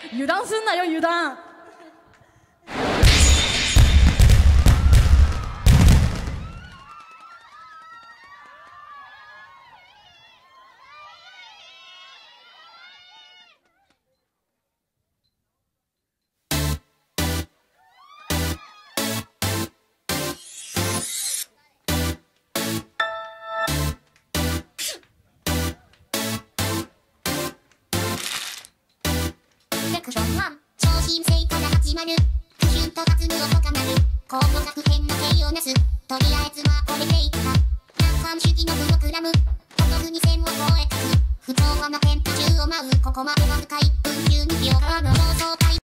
油断すんなよ油断。 セクション1、超新星から始まる。不純と弾む音が鳴る。コードが不変な形をなす。とりあえずまあこれでいいか。楽観主義のプログラム。音符に線を越えたく。不調和なテンポ中を舞う。ここまでわずか1分12秒からの放送回。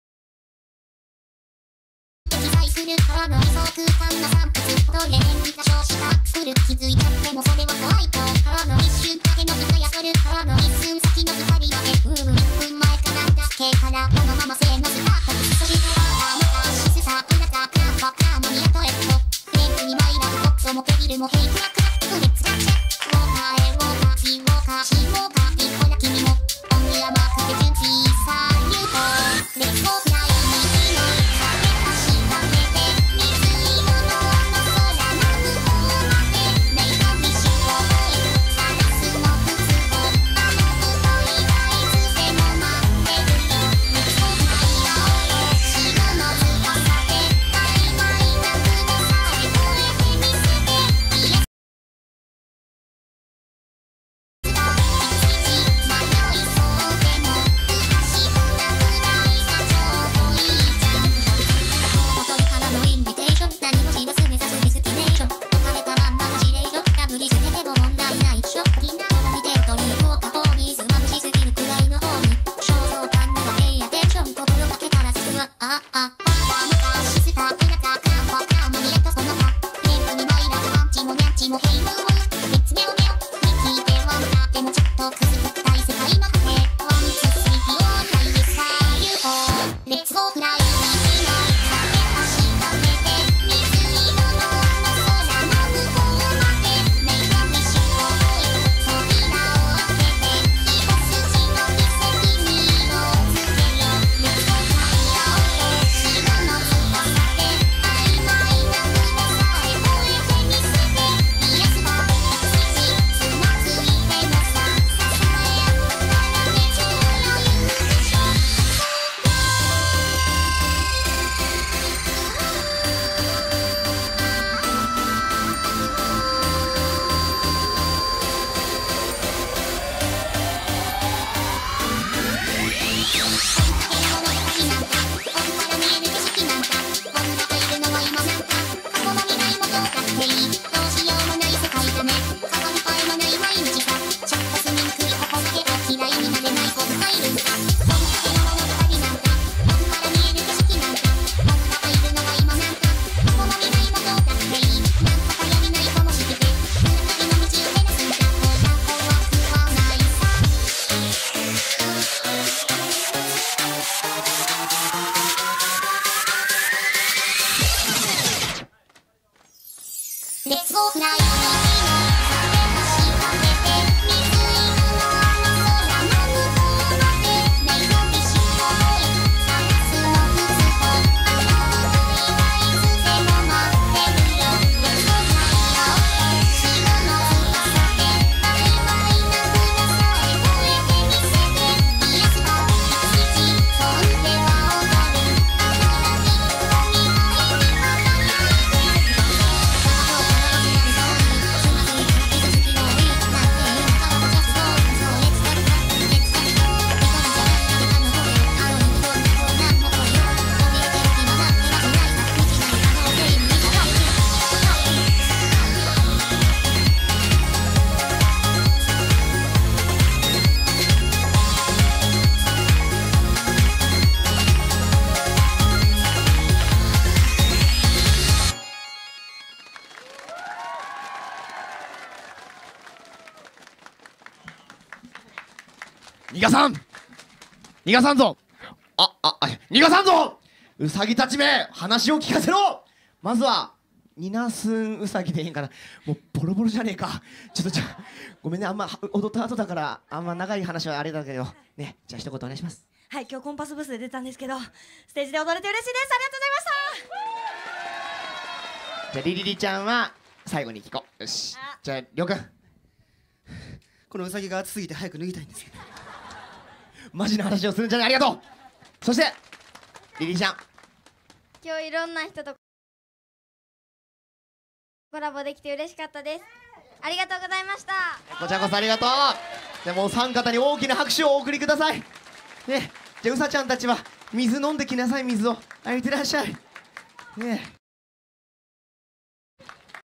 記載するからの理想空間な産物。どれ演技が少子化する。気づいちゃってもそれはホワイト。からの一瞬だけの歌やそる。からの一寸先の光まで。1分前からだけからこのまませーのスタート。それからまたシスタープラザクラファクラマニアトエット。フレンズにマイラブボクソもケビルもヘイクラクラフレッツラッチェ。ウォーカーへウォーカーシーウォーカーシーウォーカーピーほら君もオンリアマークで準備さあ言うとレッツゴーフライにの風確かめて水色のあの空まぶ方までメイドビッシュを追いサラスの靴とあの太い大豆も待ってるよ。レッツゴーフライ青よ白の翼で曖昧な雲さえ越えてみせてイエスレッツゴーフライにの風確かめて水色のあの空まぶ方までメイドビッシュを追いサラスの靴とあの太い大豆も待ってるよ。レッツゴーフライ青よ白の翼で曖昧な雲さえ越えてみせてイエスと一時飛んでは踊るあのラビットに愛に輝いて逃がさん逃がさんぞ逃がさんぞうさぎたちめ話を聞かせろ。まずはニナスンウサギでいいんかな。もうボロボロじゃねえか。ちょっとごめんね、あんま踊った後だからあんま長い話はあれだけどね。じゃあ一言お願いします。 はい、今日コンパスブースで出たんですけど、ステージで踊れて嬉しいです。ありがとうございました。 じゃあリリリちゃんは最後に聞こう。よし、じゃありょうくん。 このウサギが熱すぎて早く脱ぎたいんですけど。 マジな話をするんじゃない。ありがとう。そしてリリーちゃん。 今日いろんな人とコラボできて嬉しかったです。ありがとうございました。 こちらこそありがとう。でもお三方に大きな拍手をお送りくださいね。じゃあうさちゃんたちは水飲んできなさい。水を。あ、いってらっしゃいね。